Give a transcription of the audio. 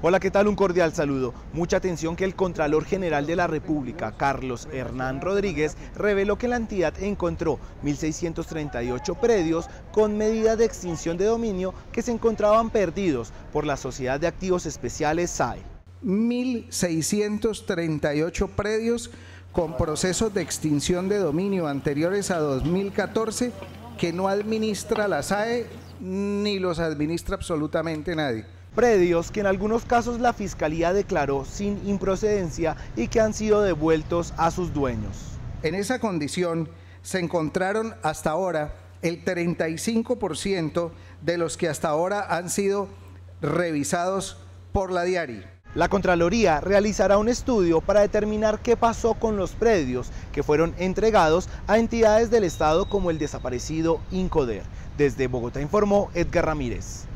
Hola, ¿qué tal? Un cordial saludo. Mucha atención que el Contralor General de la República, Carlos Hernán Rodríguez, reveló que la entidad encontró 1.638 predios con medida de extinción de dominio que se encontraban perdidos por la Sociedad de Activos Especiales SAE. 1.638 predios con procesos de extinción de dominio anteriores a 2014 que no administra la SAE ni los administra absolutamente nadie. Predios que en algunos casos la Fiscalía declaró sin improcedencia y que han sido devueltos a sus dueños. En esa condición se encontraron hasta ahora el 35% de los que hasta ahora han sido revisados por la DIARI. La Contraloría realizará un estudio para determinar qué pasó con los predios que fueron entregados a entidades del Estado como el desaparecido Incoder. Desde Bogotá informó Edgar Ramírez.